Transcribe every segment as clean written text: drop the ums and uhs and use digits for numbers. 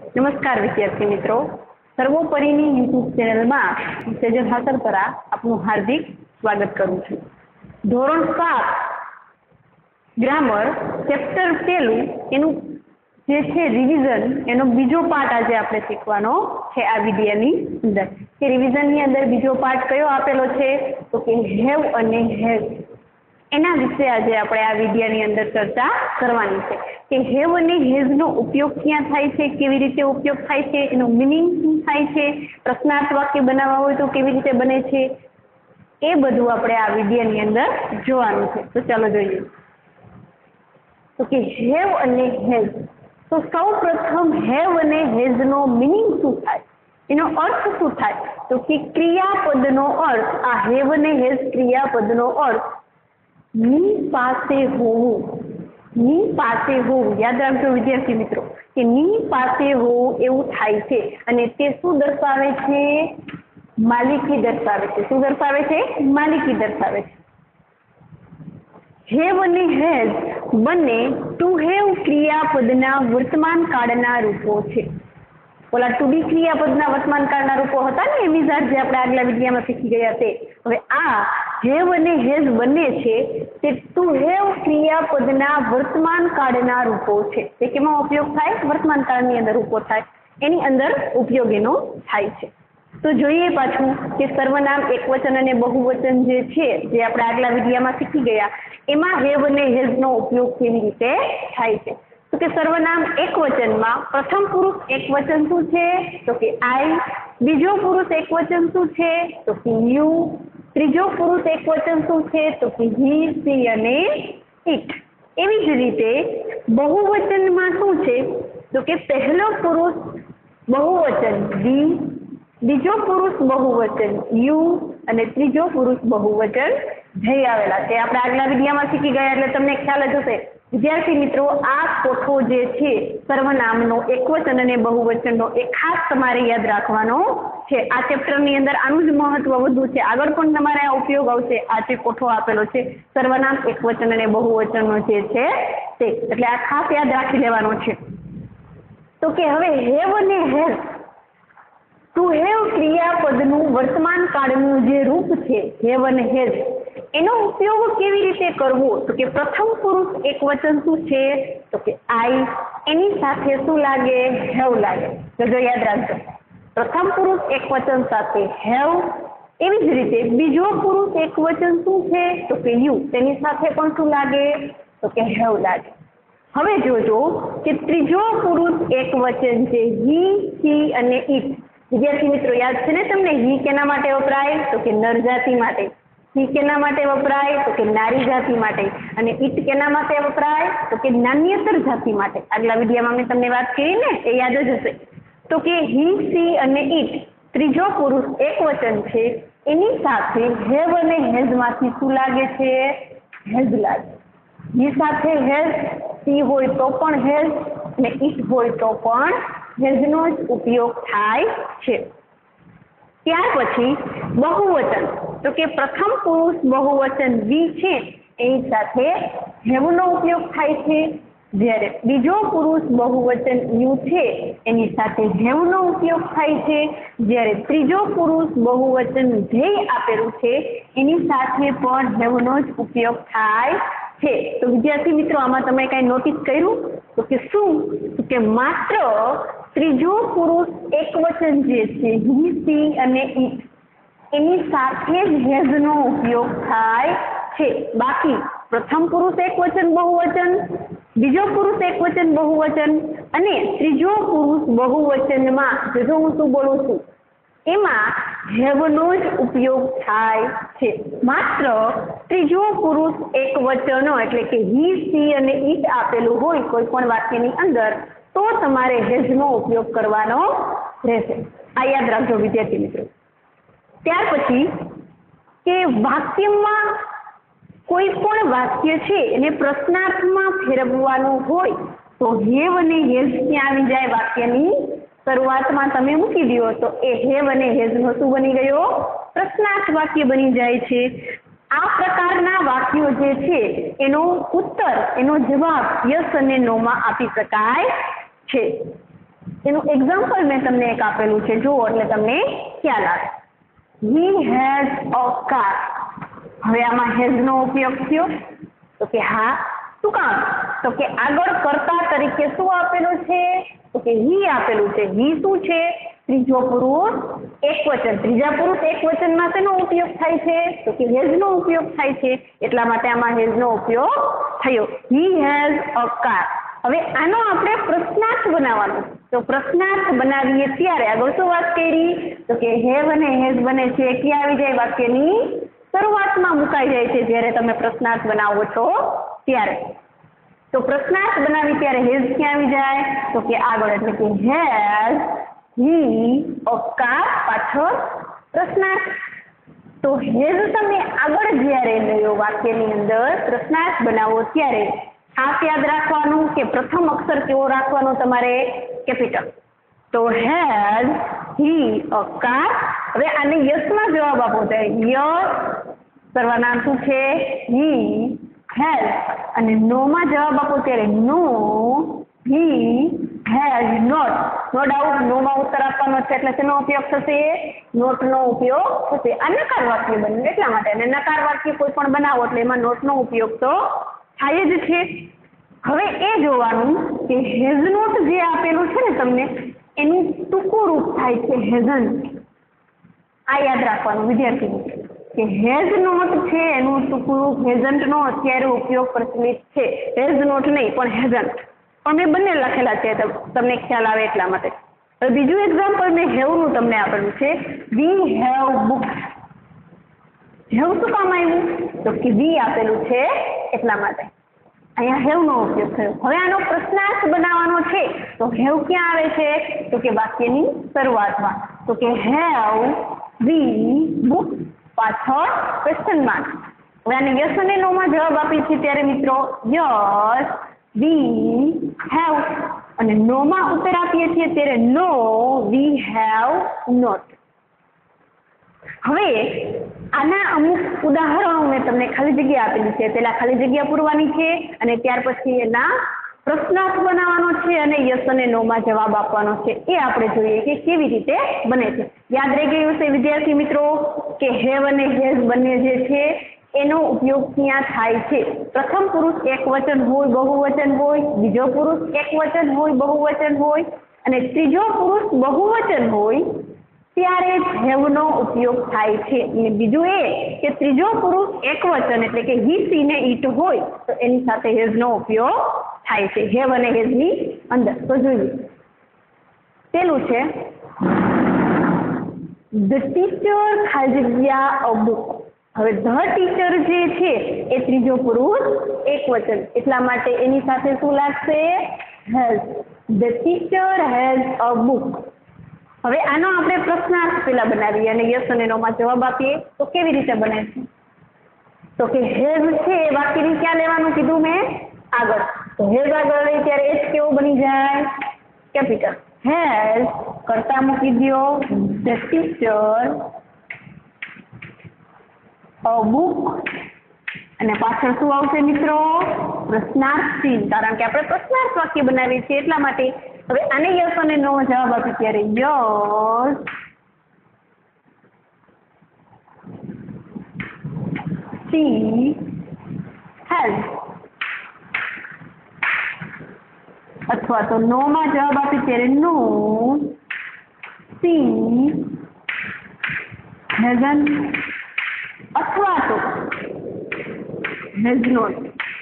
નમસ્કાર વિદ્યાર્થી મિત્રો, સર્વોપરીની યુટ્યુબ ચેનલમાં સેજલ હાસલપરા આપનું હાર્દિક સ્વાગત કરું છું. ધોરણ 7 ગ્રામર ચેપ્ટર 1 એનું જે છે રિવિઝન, એનો બીજો પાર્ટ આજે આપણે શીખવાનો છે આ વિડિયોની અંદર. કે રિવિઝનની અંદર બીજો પાર્ટ કયો આપેલો છે તો કે હેવ અને હેઝ. એના વિશે આજે આપણે આ વિડિયોની અંદર ચર્ચા કરવાની છે કે હેવ અને હેઝનો ઉપયોગ ક્યાં થાય છે, કેવી રીતે ઉપયોગ થાય છે, એનો મિનિંગ શું થાય છે, પ્રશ્નાર્થ વાક્ય બનાવવા હોય તો કેવી રીતે બને છે, એ બધું આપણે આ વિડિયોની અંદર જોવાનું છે. તો ચાલો જોઈએ. તો કે હેવ અને હેઝ. તો સૌ પ્રથમ હેવ અને હેઝનો મિનિંગ શું થાય, એનો અર્થ શું થાય તો કે ક્રિયાપદનો અર્થ, આ હેવ અને હેઝ ક્રિયાપદનો અર્થ ની પાસે હોવું. ની પાસે હોવું, યાદ રાખજો વિદ્યાર્થી મિત્રો કે ની પાસે હોવું એવું થાય છે. અને તે શું દર્શાવે છે? માલિકી દર્શાવે છે. શું દર્શાવે છે? માલિકી દર્શાવે છે. હેવ અને હેઝ બંને ટુ હેવ ક્રિયાપદના વર્તમાન કાળના રૂપો છે. ઓલા ટુ બી ક્રિયાપદના વર્તમાન કાળના રૂપો હતા ને એમિઝાર, જે આપણે આગલા વિડિયોમાં શીખી ગયા તે. હવે આ હેવ અને હેઝ બંને છે તે ટુ હેવ ક્રિયાપદના વર્તમાન કાળના રૂપો છે. તે કેમાં ઉપયોગ થાય? વર્તમાન કાળની અંદર રૂપો થાય, એની અંદર ઉપયોગ એનો થાય છે. તો જોઈએ પાછું કે સર્વનામ એકવચન અને બહુવચન જે છે, જે આપણે આગલા વિડિયોમાં શીખી ગયા, એમાં હેવ અને હેઝનો ઉપયોગ કેવી રીતે થાય છે. તો કે સર્વનામ એકવચનમાં પ્રથમ પુરુષ એકવચન શું છે તો કે આઈ, બીજો પુરુષ એકવચન શું છે તો કે યુ, ત્રીજો પુરુષ એકવચન શું છે તો કે હી, સી અને ઇટ. એવી જ રીતે બહુવચનમાં શું છે તો કે પહેલો પુરુષ બહુવચન વી, બીજો પુરુષ બહુવચન યુ અને ત્રીજો પુરુષ બહુવચન જઈ આવેલા છે. આપણે આગલા વિડિયોમાં શીખી ગયા એટલે તમને ખ્યાલ જ હશે. વિદ્યાર્થી મિત્રો, આ કોઠો જે છે સર્વનામનો એકવચન અને બહુવચનનો, એ ખાસ તમારે યાદ રાખવાનો છે. આ ચેપ્ટરની અંદર આનું જ મહત્વ વધુ છે. આગળ પણ તમારે આ ઉપયોગ આવશે. આ જે કોઠો આપેલો છે સર્વનામ એકવચન અને બહુવચનનો જે છે તે, એટલે આ ખાસ યાદ રાખી લેવાનો છે. તો કે હવે હેવ અને હેઝ, ટુ હેવ ક્રિયાપદનું વર્તમાન કાળનું જે રૂપ છે હેવ અને હેઝ, એનો ઉપયોગ કેવી રીતે કરવો તો કે પ્રથમ પુરુષ એકવચન શું છે તો કે આઈ, એની સાથે શું લાગે? હેવ લાગે. તો જો યાદ રાખજો, પ્રથમ પુરુષ એકવચન સાથે હેવ. એવી જ રીતે બીજો પુરુષ એકવચન શું છે તો કે યુ, તેની સાથે પણ શું લાગે તો કે હેવ લાગે. હવે જોજો કે ત્રીજો પુરુષ એકવચન છે હી, સી અને ઇટ. વિદ્યાર્થી મિત્રો, યાદ છે ને તમને? હી કેના માટે વપરાય તો કે નર જાતિ માટે, સી કેના માટે વપરાય તો કે નારી જાતિ માટે, અને ઇટ કેના માટે વપરાય તો કે નાન્યતર જાતિ માટે. આગલા વિડિયોમાં મેં તમને વાત કરી ને, એ યાદ જ હશે. તો કે હી, સી અને ઇટ ત્રીજો પુરુષ એકવચન છે, એની સાથે હેવ અને હેઝ માંથી શું લાગે છે? હેઝ લાગે. હી સાથે હેઝ, સી હોય તો પણ હેઝ, અને ઇટ હોય તો પણ હેઝનો જ ઉપયોગ થાય છે. ત્યાર પછી બહુવચન. તો કે પ્રથમ પુરુષ બહુવચન વી છે, એની સાથે હેવનો ઉપયોગ થાય છે. જ્યારે બીજો પુરુષ બહુવચન યુ છે, એની સાથે હેવનો ઉપયોગ થાય છે. જ્યારે ત્રીજો પુરુષ બહુવચન ધ્યેય આપેલું છે, એની સાથે પણ હેવનો જ ઉપયોગ થાય છે. તો વિદ્યાર્થી મિત્રો, આમાં તમે કઈ નોટિસ કર્યું તો કે શું તો કે માત્ર ત્રીજો પુરુષ એકવચન જે છે હી, સી અને ઇટ, એની સાથે જ હેઝનો ઉપયોગ થાય છે. બાકી પ્રથમ પુરુષ એકવચન બહુવચન, બીજો પુરુષ એકવચન બહુવચન અને ત્રીજો પુરુષ બહુવચનમાં, જો હું શું બોલું છું, એમાં હેવનો જ ઉપયોગ થાય છે. માત્ર ત્રીજો પુરુષ એકવચનો એટલે કે હી, સી અને ઇટ આપેલું હોય કોઈ પણ વાક્યની અંદર, તો તમારે હેઝનો ઉપયોગ કરવાનો રહેશે. આ યાદ રાખજો વિદ્યાર્થી મિત્રો. ત્યાર પછી કે વાક્યમાં કોઈ પણ વાક્ય છે એને પ્રશ્નાર્થમાં ફેરવવાનું હોય તો હેવ અને હેઝ ક્યાં આવી જાય? વાક્યની શરૂઆતમાં તમે મૂકી દો તો એ હેવ અને હેઝનો શું બની ગયો? પ્રશ્નાર્થ વાક્ય બની જાય છે. આ પ્રકારના વાક્યો જે છે એનો ઉત્તર, એનો જવાબ યસ અને નો માં આપી શકાય છે. એનું એક્ઝામ્પલ મેં તમને એક આપેલું છે, જુઓ એટલે તમને ખ્યાલ આવે. He has a car. હવે આમાં હેઝ નો ઉપયોગ થયો તો કે હા, શું કામ? તો કે આગળ કર્તા તરીકે શું આપેલું છે? તો કે હી આપેલું છે. હી શું છે? ત્રીજો પુરુષ એકવચન. ત્રીજા પુરુષ એકવચનમાં શેનો ઉપયોગ થાય છે? તો કે હેઝ નો ઉપયોગ થાય છે. એટલા માટે આમાં હેઝ નો ઉપયોગ થયો. He has a car. હવે આનો આપણે પ્રશ્નાર્થ બનાવવાનો. તો પ્રશ્નાર્થ બનાવીએ ત્યારે આગળ શું વાત કરી? તો કે હેવ અને હેઝ બને છે ક્યાં આવી જાય? વાક્યની શરૂઆતમાં મુકાઈ જાય છે જ્યારે તમે પ્રશ્નાર્થ બનાવો છો ત્યારે. તો પ્રશ્નાર્થ બનાવી ત્યારે હેઝ ક્યાં આવી જાય? તો કે આગળ, એટલે કે હેઝ હી અ કાર, પાછળ પ્રશ્નાર્થ. તો હેઝ તમે આગળ જ્યારે લ્યો વાક્યની અંદર પ્રશ્નાર્થ બનાવો ત્યારે ખાસ યાદ રાખવાનું કે પ્રથમ અક્ષર કેવો રાખવાનો તમારે? કેપિટલ. તો હેઝ હી અ કાર. હવે આને યસમાં જવાબ આપો તો યસ સર્વનામ શું છે? He has. અને નો માં જવાબ આપો ત્યારે no he has not. No doubt no માં ઉત્તર આપવાનો છે એટલે શેનો ઉપયોગ થશે? નોટ નો ઉપયોગ થશે. આ નકાર વાક્ય બને એટલા માટે. અને નકાર વાક્ય કોઈ પણ બનાવો એટલે એમાં નોટ નો ઉપયોગ તો થાય જ છે. હવે એ જોવાનું કે હેઝ નોટ જે આપેલું છે ને તમને, એનું ટૂંકું રૂપ થાય છે હેઝન્ટ. આ યાદ રાખવાનું વિદ્યાર્થી મિત્રો કે હેઝ નોટ છે એનું ટૂંકું રૂપ હેઝન્ટ નો અત્યારે ઉપયોગ પ્રચલિત છે. હેઝ નોટ નહીં પણ હેઝન્ટ. પણ મેં બંને લખેલા છે તમને ખ્યાલ આવે એટલા માટે. હવે બીજું એક્ઝામ્પલ મેં હેવ નું તમને આપેલું છે. We have books. હેવ શું કામ આવ્યું? તો કે વી આપેલું છે એટલા માટે અહીંયા હેવ નો ઉપયોગ થયો. હવે આનો પ્રશ્નાર્થ બનાવવાનો છે તો હેવ ક્યાં આવે છે? તો કે વાક્યની શરૂઆતમાં. તો કે હેવ વી બુક્સ, પાછળ ક્વેશ્ચન માર્ક. હવે આને યસ અને નો માં જવાબ આપીએ છીએ ત્યારે મિત્રો યસ વી હેવ. અને નો માં ઉત્તર આપીએ છીએ ત્યારે નો વી હેવ નોટ. હવે આના અમુક ઉદાહરણો મેં તમને ખાલી જગ્યા આપેલી છે. પેલા ખાલી જગ્યા પૂરવાની છે અને ત્યાર પછી એના પ્રશ્નાર્થ બનાવવાનો છે અને યસ અને નો માં જવાબ આપવાનો છે. એ આપણે જોઈએ કે કેવી રીતે બને છે. યાદ રહી ગયું છે વિદ્યાર્થી મિત્રો કે હેવ અને હેઝ બંને જે છે એનો ઉપયોગ ક્યાં થાય છે? પ્રથમ પુરુષ એકવચન હોય, બહુવચન હોય, બીજો પુરુષ એકવચન હોય, બહુવચન હોય અને ત્રીજો પુરુષ બહુવચન હોય ત્યારે હેવ નો ઉપયોગ થાય છે. અને બીજું એ કે ત્રીજો પુરુષ એકવચન એટલે કે હી, સી ને ઈટ હોય તો એની સાથે હેઝ નો ઉપયોગ થાય છે હેવ અને હેઝ ની અંદર. તો જોઈએ પેલું છે ધ ટીચર ખાલી જગ્યા અ બુક. હવે ધ ટીચર જે છે એ ત્રીજો પુરુષ એકવચન એટલા માટે એની સાથે શું લાગશે? Has. The teacher has a book. હવે આનો આપણે પ્રશ્નાર્થ પેલા બનાવીએ અને યસ અને નો માં જવાબ આપીએ તો કેવી રીતે બને છે? તો કે હેઝ છે એ વાક્યની ક્યાં લેવાનું કીધું મેં? આગળ. તો હેઝ આગળ લઈ ત્યારે એચ કેવો બની જાય? કેપિટલ. હેઝ કરતા મૂકી દો ધ ટીચર અ બુક અને પાછળ શું આવશે મિત્રો? પ્રશ્નાર્થ ચિહ્ન. કારણ કે આપણે પ્રશ્નાર્થ વાક્ય બનાવીએ છીએ એટલા માટે. હવે આને યસ અને નો જવાબ આપીએ ત્યારે યસ સી હેઝ. અથવા તો નો માં જવાબ આપીએ ત્યારે નો સી હેઝન્ટ. અથવા તો હેઝ નોટ.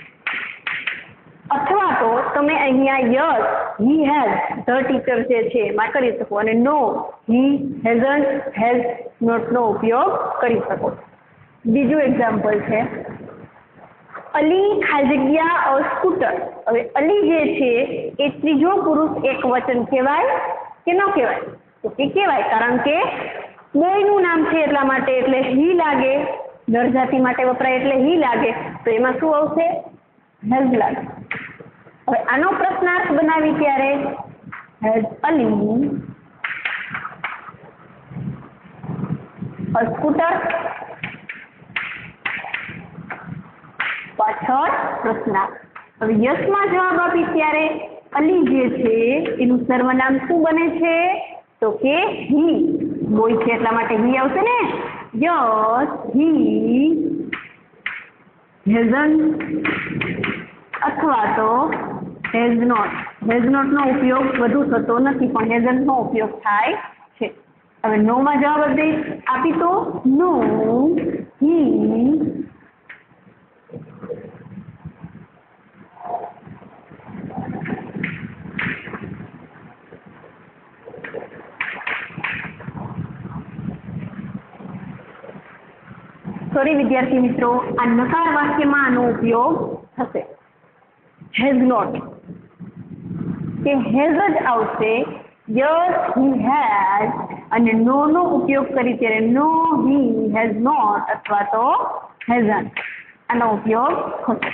અથવા તો તમે અહીંયા yes he has the teacher જે છે એમાં કરી શકો અને no he hasn't has not નો ઉપયોગ કરી શકો. બીજું એક્ઝામ્પલ છે અલી ખાલી જગ્યા અ સ્કૂટર. હવે અલી જે છે એ ત્રીજો પુરુષ એકવચન કહેવાય કે ન કહેવાય? તો કે કહેવાય. કારણ કે બોયનું નામ છે એટલા માટે એટલે હી લાગે. નર જાતિ માટે વપરાય એટલે હી લાગે. તો એમાં શું આવશે? હેઝ લાગે. હવે આનો પ્રશ્નાર્થ બનાવી ત્યારે હેઝ અલી અ સ્કૂટર, પાછળ પ્રશ્નાર્થ. હવે યસ માં જવાબ આપી ત્યારે અલી જે છે એનું સર્વનામ શું બને છે તો કે હી. બોય છે એટલા માટે હી આવશે ને. યસ હી હેઝન્ટ અથવા તો હેઝ નોટ. હેઝ નોટ નો ઉપયોગ વધુ થતો નથી પણ હેઝન્ટ નો ઉપયોગ થાય છે. હવે નો માં જવાબ આપી તો નો હી સોરી વિદ્યાર્થી મિત્રો, આ નકાર વાક્યમાં આનો ઉપયોગ થશે. હેઝ નોટ કે હેઝ જ આવશે. યસ હી હેઝ અને નો નો ઉપયોગ કરી ત્યારે નો હી હેઝ નોટ અથવા તો હેઝન્ટ આનો ઉપયોગ થશે.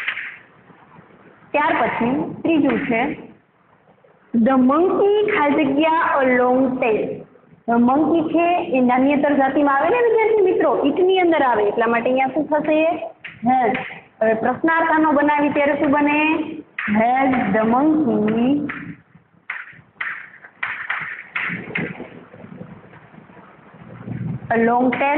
ત્યાર પછી ત્રીજું છે ધ મંકી ખાલી જગ્યા અ લોંગ ટેલ. મંકી છે એ નાન્યતર જાતિમાં આવે ને વિદ્યાર્થી મિત્રો, ઈટની અંદર આવે એટલા માટે અહીંયા શું થશે હેઝ. હવે પ્રશ્નાર્થ આનો બનાવી ત્યારે શું બને has the monkey a long tail.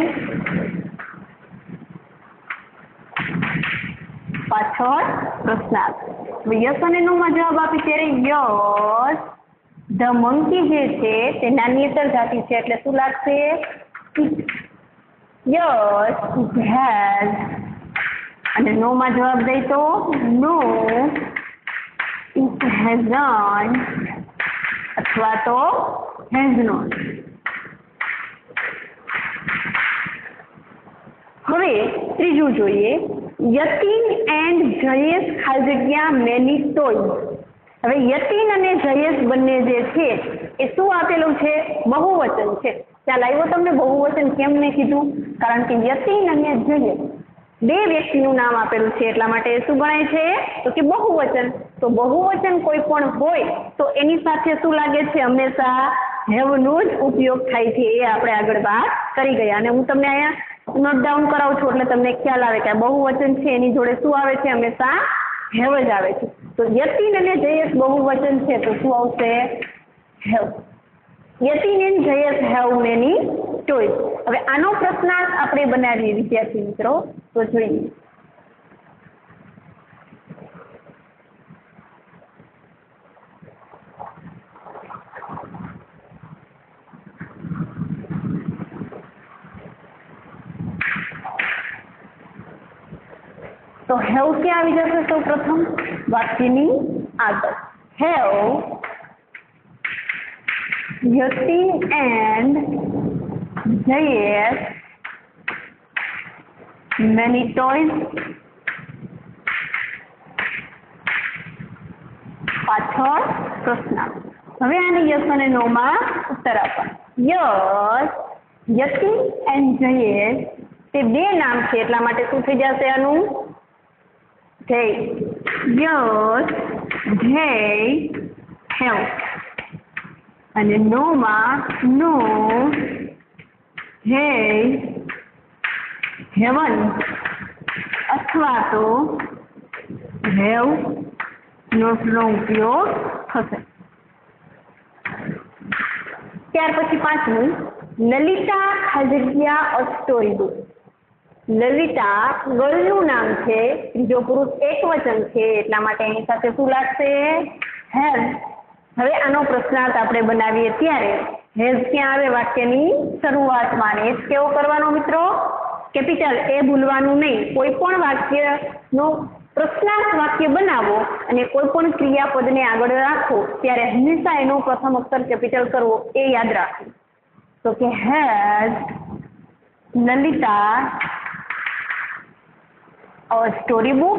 પાછળ પ્રશ્નાર્થ. યસ અને નો માં જવાબ આપી ત્યારે યસ ધ મંકી જે છે તે નાન્યતર જાતિ છે એટલે શું લાગશે યસ ઇટ હેઝ અને નો માં જવાબ દઈ તો નો ઇટ હેઝન્ટ અથવા તો હેઝ નોટ. હવે ત્રીજું જોઈએ યતીન એન્ડ જયેશ ખાલી જગ્યા મેની ટોય. હવે યતીન અને જયેશ બંને જે છે એ શું આપેલું છે બહુવચન છે. ચાલ આવ્યો તમને બહુવચન કેમ મેં કીધું કારણ કે યતીન અને જયેશ બે વ્યક્તિનું નામ આપેલું છે એટલા માટે શું ગણાય છે તો કે બહુવચન. તો બહુવચન કોઈ પણ હોય તો એની સાથે શું લાગે છે હંમેશા હેવ નો જ ઉપયોગ થાય છે. એ આપણે આગળ વાત કરી ગયા અને હું તમને અહીંયા નોટ ડાઉન કરાવું છું એટલે તમને ખ્યાલ આવે કે આ બહુવચન છે એની જોડે શું આવે છે હંમેશા હેવ જ આવે છે. તો યતીન અને જયેશ બહુવચન છે તો શું આવશે have. Yatin and Jayesh have many toys. હવે આનો પ્રશ્નાર્થ આપણે બનાવીએ વિદ્યાર્થી મિત્રો તો જોઈએ. તો હેવ ક્યાં આવી જશે સૌ પ્રથમ વાક્યની આગળ. Have Yatin and Jayesh many toys. પાછળ પ્રશ્નાર્થ. હવે આને યસ અને નો માં ઉત્તર આપવા. યસ યતીન એન્ડ જયેશ તે બે નામ છે એટલા માટે શું થઈ જશે આનું they yes they have અને નો માં નો they haven't અથવા તો have not નો ઉપયોગ થશે. ત્યાર પછી પાંચમું લલિતા ખાલી જગ્યા અ સ્ટોરી બુક. લલિતા ગર્લનું નામ છે, ત્રીજો પુરુષ એકવચન છે એટલા માટે એની સાથે શું લાગશે હેઝ. હવે આનો પ્રશ્નાર્થ આપણે બનાવીએ ત્યારે હેઝ ક્યાં આવે વાક્યની શરૂઆતમાં. હેઝ કેવો કરવાનો મિત્રો કેપિટલ એ ભૂલવાનું નહીં. કોઈ પણ વાક્યનો પ્રશ્નાર્થ વાક્ય બનાવો અને કોઈ પણ ક્રિયાપદને આગળ રાખો ત્યારે હંમેશા એનો પ્રથમ અક્ષર કેપિટલ કરવો એ યાદ રાખવું. તો કે has Lalita a story book.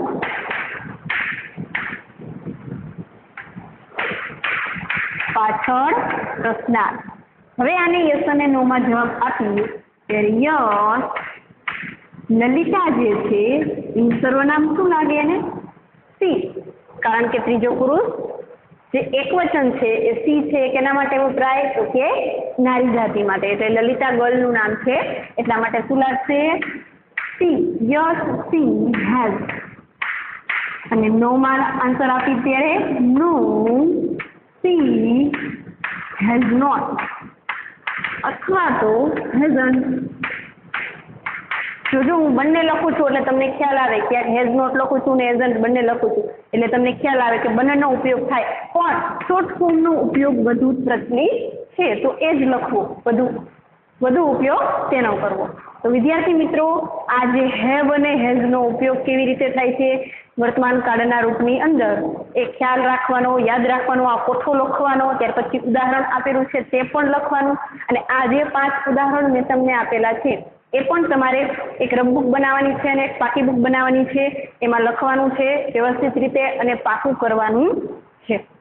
પાછળ પ્રશ્નાર્થ. હવે આને યસ અને નો માં જવાબ આપીએ ત્યારે યસ લલિતા જે છે એનું સર્વનામ શું લાગે એને સી. કારણ કે ત્રીજો પુરુષ જે એકવચન છે એ સી છે. કેના માટે વપરાય તો કે નારી જાતિ માટે. એટલે લલિતા ગર્લનું નામ છે એટલા માટે શું લાગશે સી. યસ સી હેઝ અને નો માં આન્સર આપી ત્યારે નો સી હેઝ નોટ અથવા તો હેઝન્ટ. જો હું બંને લખું છું એટલે તમને ખ્યાલ આવે કે હેઝ નોટ લખું છું ને હેઝન્ટ બંને લખું છું એટલે તમને ખ્યાલ આવે કે બંનેનો ઉપયોગ થાય, પણ શોર્ટ ફોર્મનો ઉપયોગ વધુ પ્રચલિત છે તો એ જ લખવું, વધુ ઉપયોગ તેનો કરવો. તો વિદ્યાર્થી મિત્રો, આ જે હેવ અને હેઝનો ઉપયોગ કેવી રીતે થાય છે વર્તમાન કાળના રૂપની અંદર એ ખ્યાલ રાખવાનો, યાદ રાખવાનો, આ કોઠો લખવાનો, ત્યાર પછી ઉદાહરણ આપેલું છે તે પણ લખવાનું, અને આ જે 5 ઉદાહરણ મેં તમને આપેલા છે એ પણ તમારે એક રફબુક બનાવવાની છે અને એક પાકી બુક બનાવવાની છે, એમાં લખવાનું છે વ્યવસ્થિત રીતે અને પાકું કરવાનું છે.